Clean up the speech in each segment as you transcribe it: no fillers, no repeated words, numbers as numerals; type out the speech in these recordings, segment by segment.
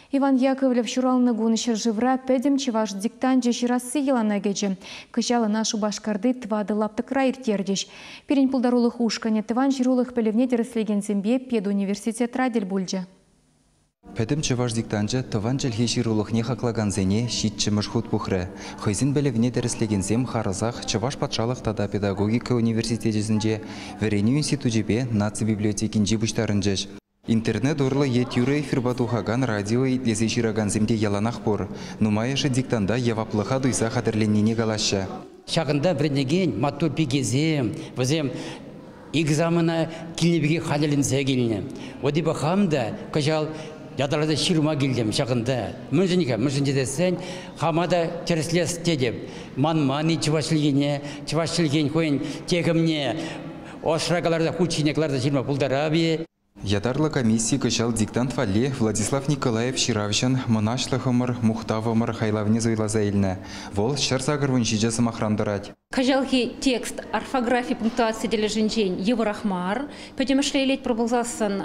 Иван Яковлев шуралны гунышыр живра пәдім чеваш диктан жеширасы елана геджі. Кыжалы нашу башкарды твады лаптықра иртердеш. Перен пулдарулық ушкане тыван жирулық пелевне деріслеген зембе педуниверситет радел бульджа. Пәдім чеваш диктанжы тыван жылхе жирулық не хақлаган зене шитчі мұшхут бұхры. Хойзин пелевне деріслеген зем харызақ чеваш патшалық тада педагогика университетесінде верені институтжебе наци библиотекин жибуштарынжыш. Интернет орлы етюры фирбатухаган радио итлесе шираган земде яланақ бор. Нумайышы диктанда яваплыға дуйса хатырленнене галашы. Шағында бірнеген матур пегезем, візем экзамена килнебеге халелінсе келіне. Оди бақамда кажал ядалада ширума келдім шағында. Мүнжінді десен, хамада тереслес тедеп. Ман-мани чывашылген қойын тегімне. Ошрагаларда хучинекларда ширма пулдарабе. Ядарлы комиссия кышал диктант вале Владислав Николаев Ширавшан монашлыхымыр мухтавымыр хайлавне зойлаза илне. Вол шарсагырвын жижасы махрандырать. Кажалхи текст орфографии пунктуации для женщин Еврахмар. Пойдем шлейлеть пробовался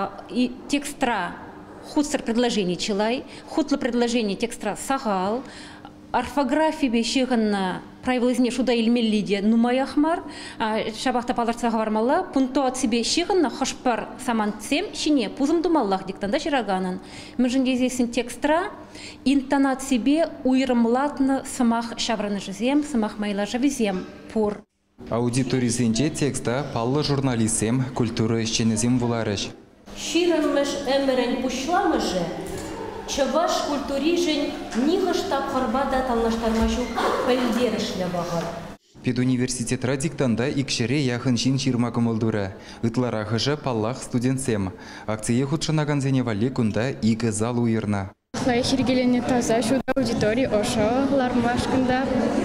текстра худстер предложений челай, худло предложение текстра сагал. Орфографии бешеганна правилызне шуда илмеллиде нумаяхмар, шабахта паларца гавармалла, пунктуации бешеганна хашпар саманцем шине пузым думаллах диктанда шираганан. Меженде здесь текстра интонации бе уйрымлатны самах шавраны жезем, самах майла жавизем пур. Аудиторизенде текста паллы журналистем культуры ищенезем вуларыш. Ширымыш эмерен пушламыжы, чаваш культурижен ниғы штаб харбада талнаштармашу пәлдерішлі бағыр. Педуниверситет радиктанда икшере яхын жин ширма кымылдуры. Ытлара хыжы паллах студентсем. Акция худшанаган зене вале кунда игі зал уйырна. Хлай хиргелене таза шуда аудитории ошо лармашкында.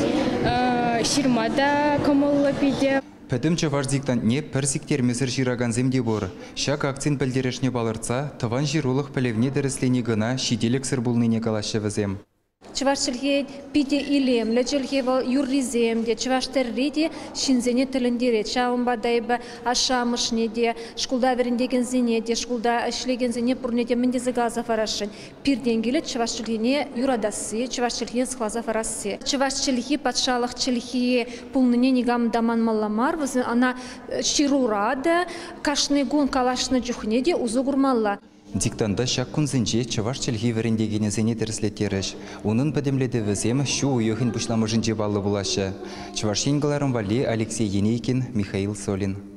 Ширмада кымыллы пиде. Пәдім чаваш диктантне пірсіктер месір жираган земде бор. Шак акцин пәлдерешне балырца, тыван жирулық пәлевне дәріслені гына шиделік сыр бұлныне калашы візем. Чувашчылхе пиде илем, лечылхе юрризем, де чуваштерриде шинзене тіліндере, чауымбадайбы ашамышне де, шкулда веріндеген зене де, шкулда ішлеген зене пұрнеде міндезі газа фарашын. Пирденгелі чувашчылхене юрадасы, чувашчылхене схлаза фарасы. Чувашчылхе патшалықчылхе пулныне негам даман малламар, ана ширурада, кашны гун калашны жүхне де узу гурмалла. Диктанда шак күнзінже чаваш чілгі веріндегені зене дәріслеттеріш. Оның пәдемледі візем шу уйығын бұшламы жынже балы бұлашы. Чаваш енгілерін вали Алексей Енейкин, Михаил Солин.